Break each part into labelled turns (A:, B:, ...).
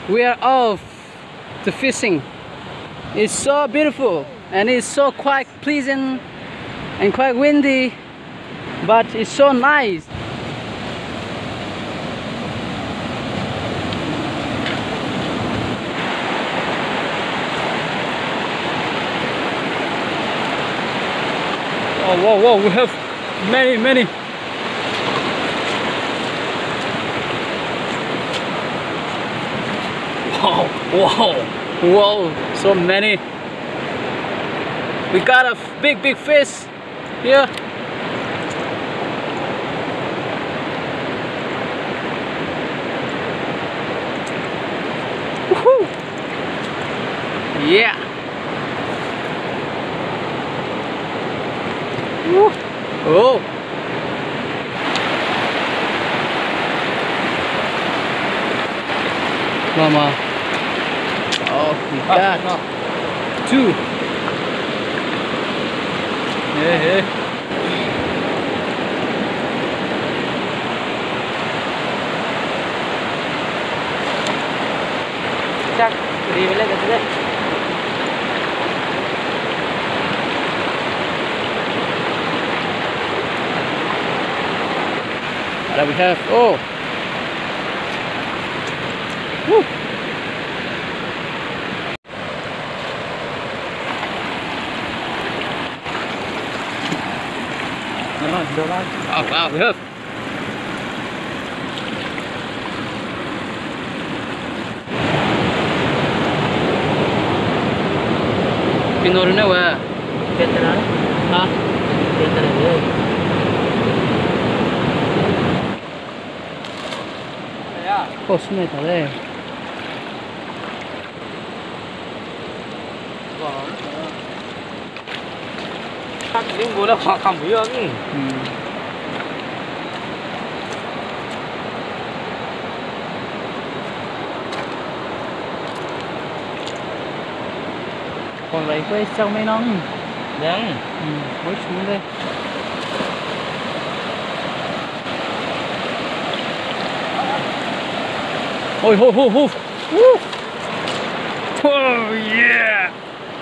A: we are off to fishing. It's so beautiful and it's so quite pleasant and quite windy, but it's so nice. Oh, whoa, whoa, we have many. Whoa, so many. We got a big fish here. Woohoo! Yeah. Woo. Oh. Mama. Oh, we got two. Yeah. Chắc đi với lên đây. There we have, oh, woo. Oh wow, we have. Pinornya wah. Keteran? Hah? Keteran ya. Cosme ta đây. Các những bố là họ cầm với ông. Còn lấy quay sau mấy nón. Đấy. Mới xuống đây. Ôi hô. Oh yeah.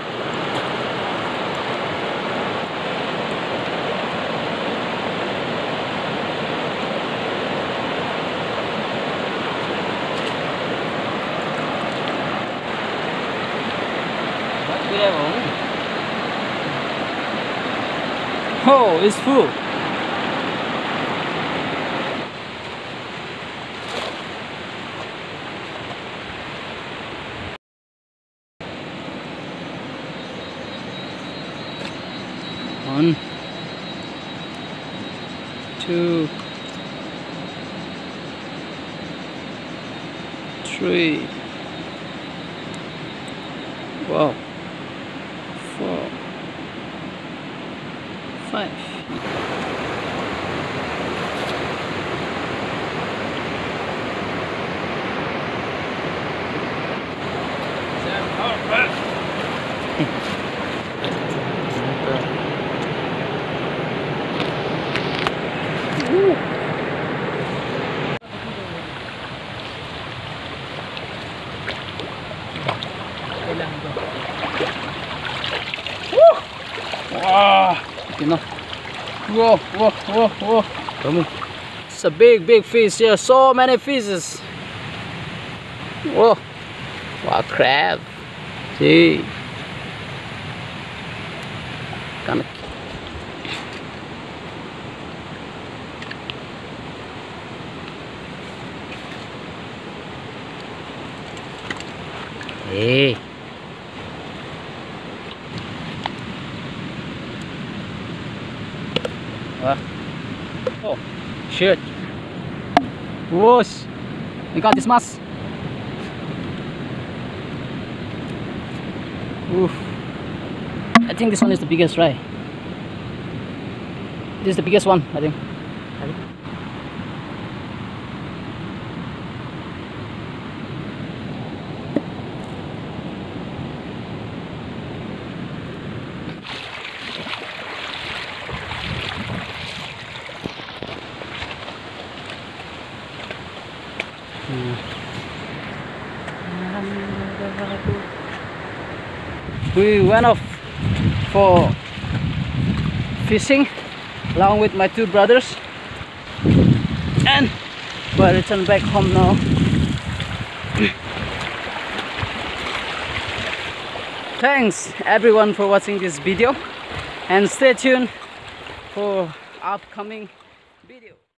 A: Oh, it's full. One, two, three. Wow. 4, 5. Whoa. Come on. It's a big fish here. So many fishes. Whoa. Wow, crab. See. Kind of. Hey. Oh, shit. Whoosh. We got this mass. Oof. I think this one is the biggest, right? This is the biggest one, I think. We went off for fishing along with my two brothers, and we'll return back home now. Thanks everyone for watching this video, and stay tuned for upcoming video.